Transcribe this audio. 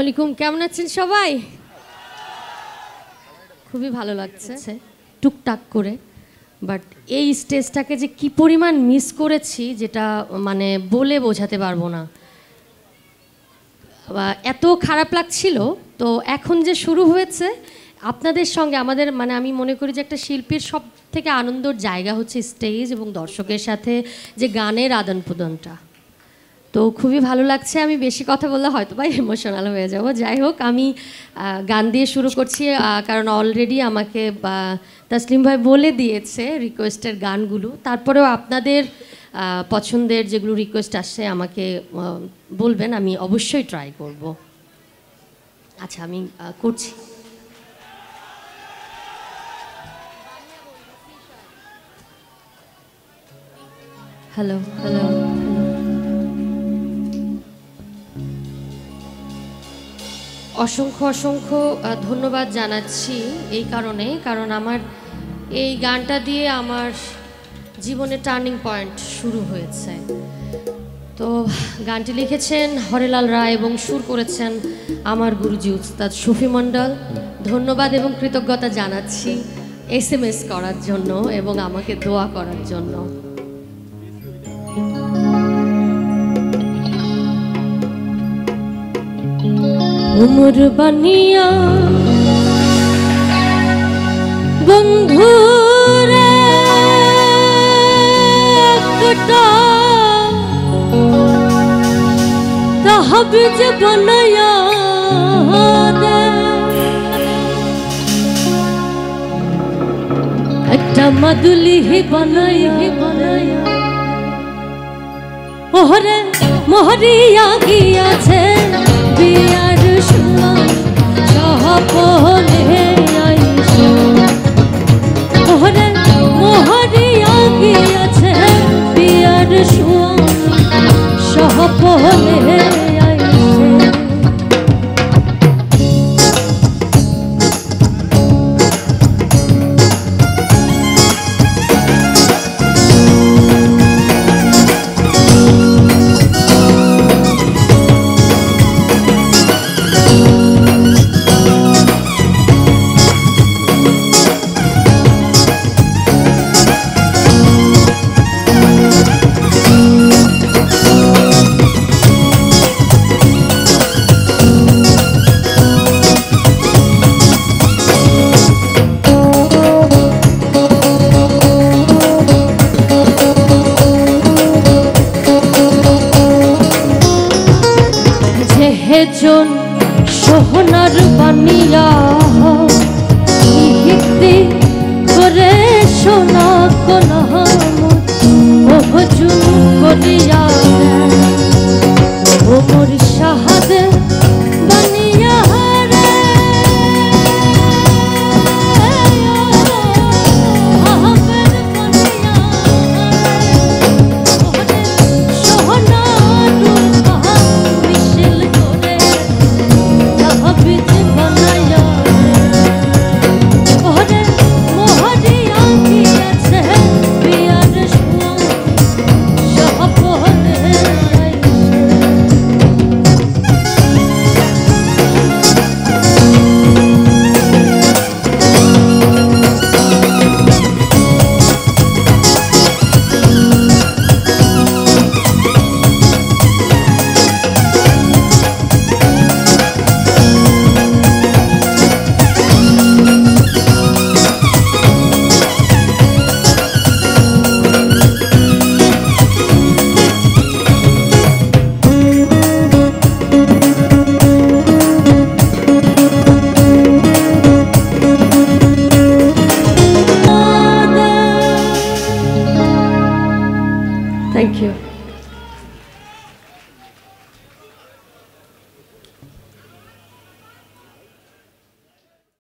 আলাইকুম, কেমন আছেন সবাই? খুবই ভালো লাগছে টুকটাক করে, বাট এই স্টেজটাকে যে কি পরিমাণ মিস করেছি যেটা মানে বলে বোঝাতে পারবো না। এত খারাপ লাগছিল। তো এখন যে শুরু হয়েছে আপনাদের সঙ্গে আমাদের, মানে আমি মনে করি যে একটা শিল্পীর সব থেকে আনন্দের জায়গা হচ্ছে স্টেজ এবং দর্শকের সাথে যে গানের আদান প্রদানটা। তো খুবই ভালো লাগছে। আমি বেশি কথা বললে হয়তো বা ইমোশনাল হয়ে যাব। যাই হোক, আমি গান দিয়ে শুরু করছি, কারণ অলরেডি আমাকে তাসলিম ভাই বলে দিয়েছে রিকোয়েস্টের গানগুলো। তারপরেও আপনাদের পছন্দের যেগুলো রিকোয়েস্ট আসছে আমাকে বলবেন, আমি অবশ্যই ট্রাই করব। আচ্ছা, আমি করছি। হ্যালো হ্যালো অসংখ্য অসংখ্য ধন্যবাদ জানাচ্ছি এই কারণে, কারণ আমার এই গানটা দিয়ে আমার জীবনের টার্নিং পয়েন্ট শুরু হয়েছে। তো গানটি লিখেছেন হরেলাল রায় এবং সুর করেছেন আমার গুরুজি উস্তাদ শফি মণ্ডল। ধন্যবাদ এবং কৃতজ্ঞতা জানাচ্ছি SMS করার জন্য এবং আমাকে দোয়া করার জন্য। উমর বানিয়া বন্ধুরে তাহবিজ বানায়া একটা মাদুলি বানায়া ওহরে মোহরিয়া গিয়াছে বিয়ার শুয়া সহপলে আইসো। ওহরে মোহরিয়া গিয়াছে বিয়ার শুয়া সহপলে জন সোহনার বানিয়া হিতি করে সোনা কোনা